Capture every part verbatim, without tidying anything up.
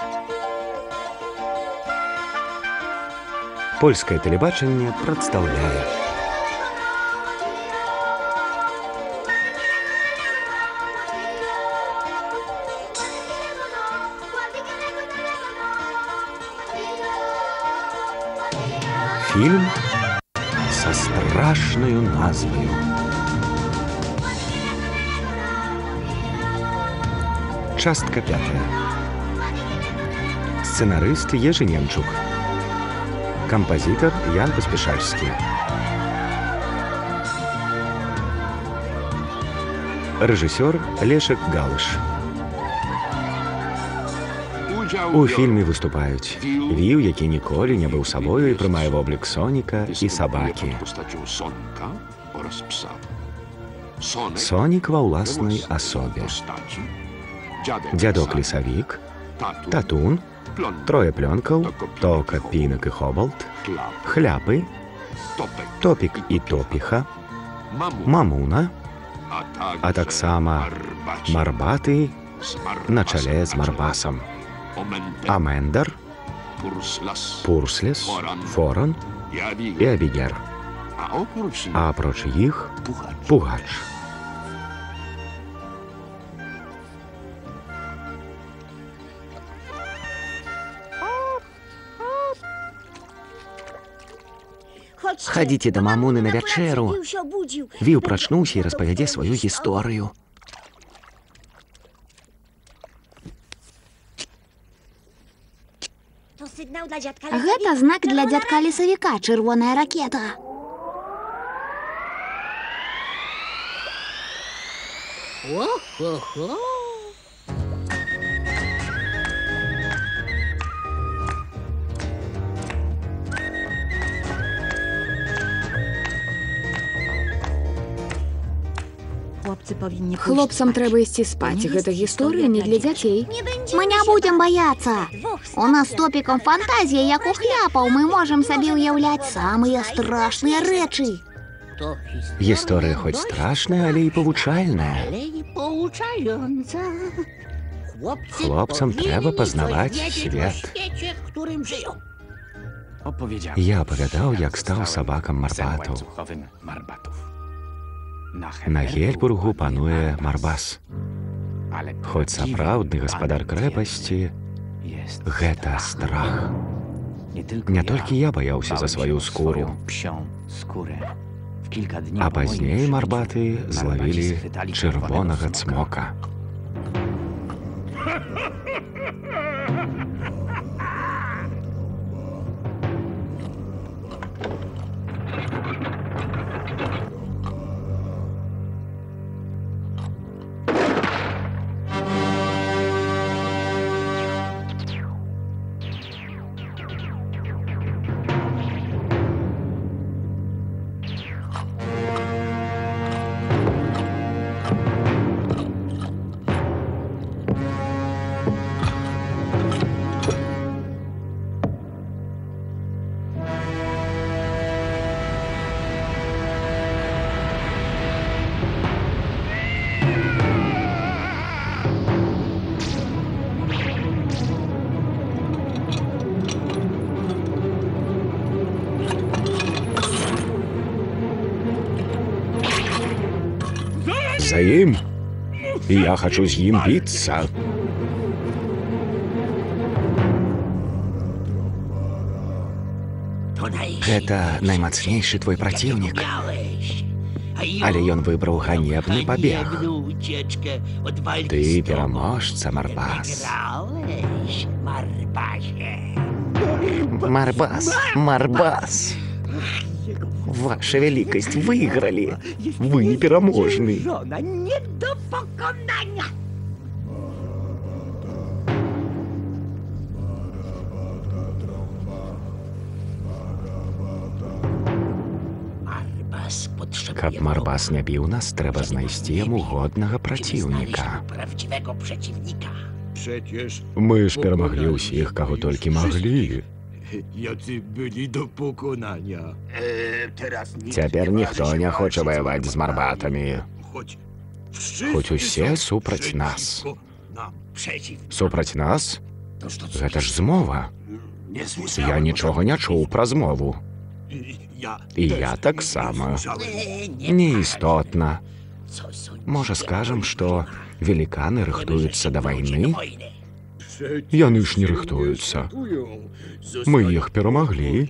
Польскае тэлебачанне прадстаўляе фільм са страшнаю назваю. Частка пятая. Сцэнарыст Ежы Немчук. Кампазітар Ян Паспішальскі. Рэжысёр Лешак Галыш. У фільме выступаюць Віў, які ніколі не быў сабою і прымае воблік Соніка і сабакі. Сонік ва ўласнай асобе. Дзядок Лесавік, Татун, Трое плёнкаў, Тока, Пінак і Хобалт, Хляпы, Топік і Топіха, Мамуна, а таксама Марбаты на чале з Марбасам. Амендар, Пурслес, Форан і Абігер. А апроч іх Пугач. Хадзіце да мамуны на вячэру. Віў прачнуўся і распавядзе сваю гісторыю. Гэта знак для дзядка Лесавіка, чырвоная ракета. О-хо-хо! Хлопцам трэба ісці спаць. Гэта гісторыя не для дзяцей. Мы не будзем баяцца. У нас з Топікам фантазія, як у хляпаў. Мы можам сабе ўяўляць самыя страшныя рэчы. Гісторыя хоць страшная, але і павучальная. Хлопцам трэба пазнаваць свет. Я апавядаў, як стаў сабакам Марбатаў. На Гельбургу пануе Марбас. Хоць сапраўдны гаспадар крэпасці — гэта страх. Не толькі я баяўся за сваю скуру. А пазней Марбаты злавілі чырвонага цмока. За ім, і я хачу з ім біцца. Гэта наймацнейшы твой праціўнік. Але ён выбраў ганебны пабег. Ты пераможца, Марбас. Марбас, Марбас. Ваша вялікасць, выйгралі. Вы непераможны. Каб Марбас не біў нас, трэба знайсці яму годнага праціўніка. Мы ж перамаглі ўсіх, каго толькі маглі. Цяпер ніхто не хоча ваяваць з Марбатамі. Хоць усе супраць нас. Супраць нас? Гэта ж змова. Я нічога не чуў пра змову. І я таксама. Неістотна. Можа, скажам, што веліканы рыхтуюцца да вайны? Яны ж не рыхтуюцца. Мы іх перамаглі.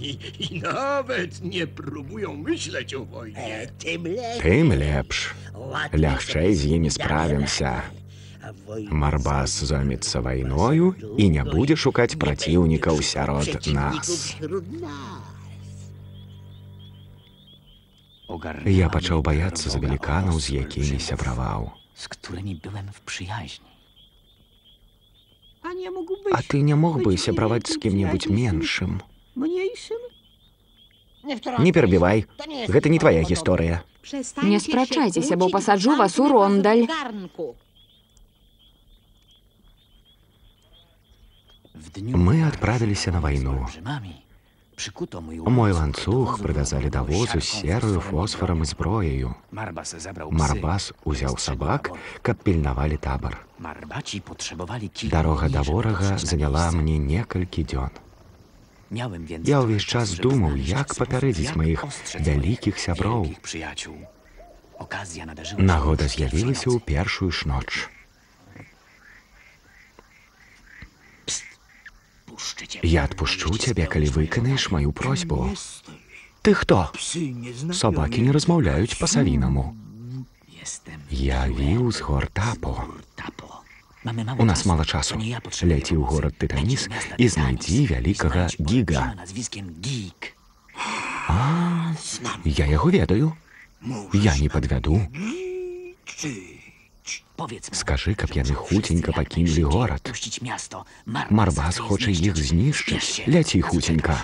Тым лепш. Лягчэй з імі справімся. Марбас зоймецца вайною і не будзе шукаць праціўнікаў сярод нас. Я пачаў баяцца за веліканаў, з якімі сябраваў. А ты не мог бы сябраваць з кім-небудзь меншым? Не перабівай, гэта не твая гісторыя. Не спрачайцеся, бо пасаджу вас у рондаль. Мы адправіліся на вайну. Мой ланцуг прывязалі да возу з сераю, фосфарам і зброяю. Марбас узяў сабак, каб пільнавалі табар. Дарога да ворага заняла мне некалькі дзён. Я ўвесь час думаў, як папярэдзіць маіх вялікіх сяброў. Нагода з'явілася ў першую ж ноч. Я адпушчу цябе, калі выканаеш маю просьбу. Ты хто? Сабакі не размаўляюць па-савінаму. Я віў з гор Тапо. У нас мала часу. Ляці ў горад Тытаніс і знайдзі вялікага Гіга. А, я яго ведаю. Я не падвяду. Скажы, каб яны хуценька пакінулі горад. Марбас хоча іх знішчыць. Ляці хуценька.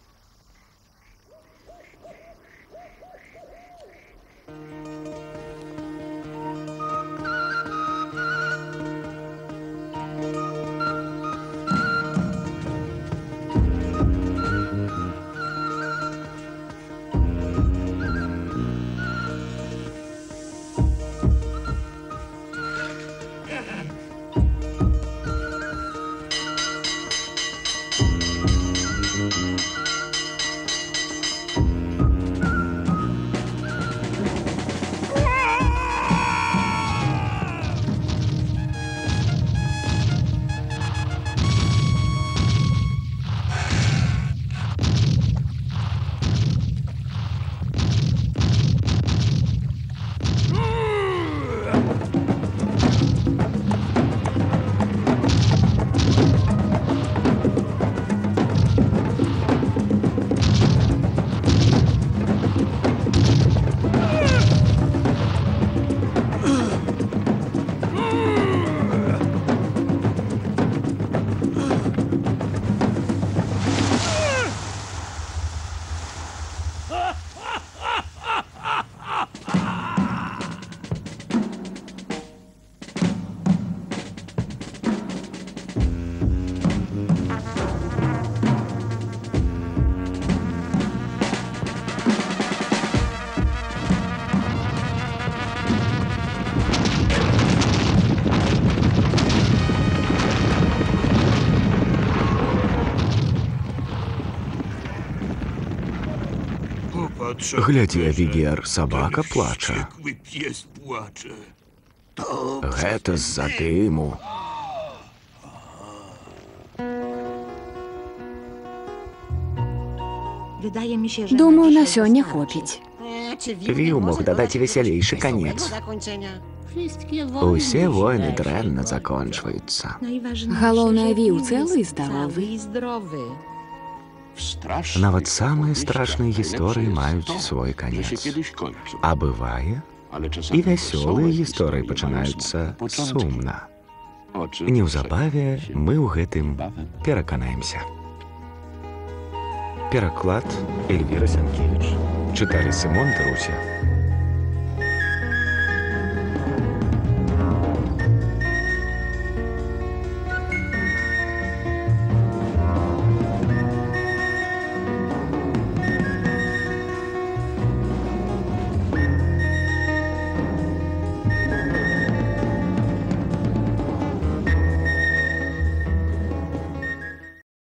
Глядзі, Авігер, сабака плача. Гэта з-за дыму. Думаю, на сёння хопіць. Віў мог дадаць весялейшы канец. Усе войны дрэнна закончваюцца. Галоўнае, Віў цэлы і здаровы. Нават самыя страшныя гісторыі маюць свой канец. А бывае, і вясёлыя гісторыі пачынаюцца сумна. Неўзабаве мы ў гэтым пераканаемся. Пераклад Эльвіра Сянкевіч. Чыталі Сымон Таруся.